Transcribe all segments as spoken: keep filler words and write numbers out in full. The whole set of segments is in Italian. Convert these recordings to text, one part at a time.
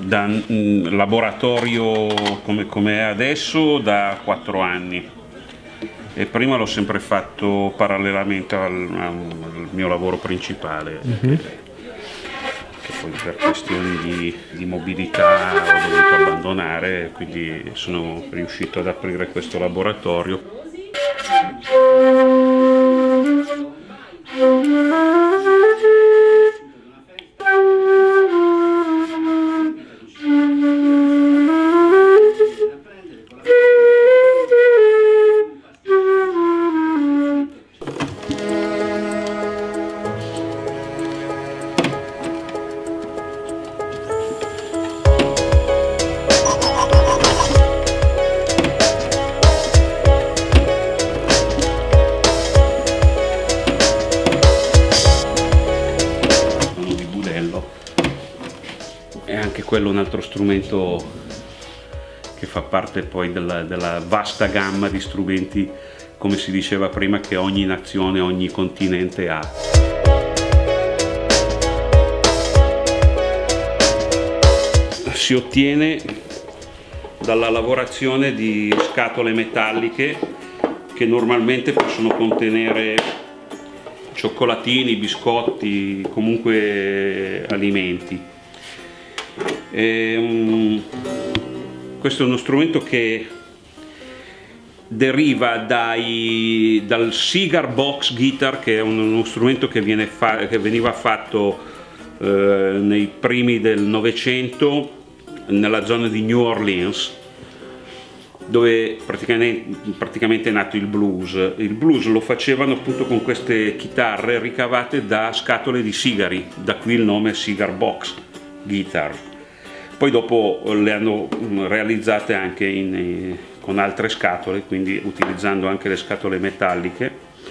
da mh, laboratorio come, come è adesso da quattro anni, e prima l'ho sempre fatto parallelamente al, al mio lavoro principale. Mm-hmm. Che poi per questioni di, di mobilità ho dovuto abbandonare, quindi sono riuscito ad aprire questo laboratorio. E anche quello è un altro strumento che fa parte poi della, della vasta gamma di strumenti, come si diceva prima, che ogni nazione, ogni continente ha. Si ottiene dalla lavorazione di scatole metalliche che normalmente possono contenere cioccolatini, biscotti, comunque alimenti. E, um, questo è uno strumento che deriva dai, dal cigar box guitar, che è un, uno strumento che, viene fa, che veniva fatto eh, nei primi del Novecento nella zona di New Orleans, dove praticamente, praticamente è nato il blues. Il blues lo facevano appunto con queste chitarre ricavate da scatole di sigari, da qui il nome cigar box guitar. Poi dopo le hanno realizzate anche in, con altre scatole, quindi utilizzando anche le scatole metalliche,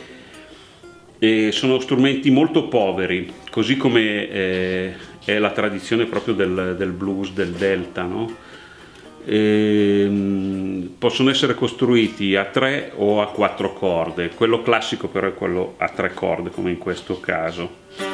e sono strumenti molto poveri, così come eh, è la tradizione proprio del, del blues, del delta, no? E, mh, possono essere costruiti a tre o a quattro corde, quello classico però è quello a tre corde, come in questo caso.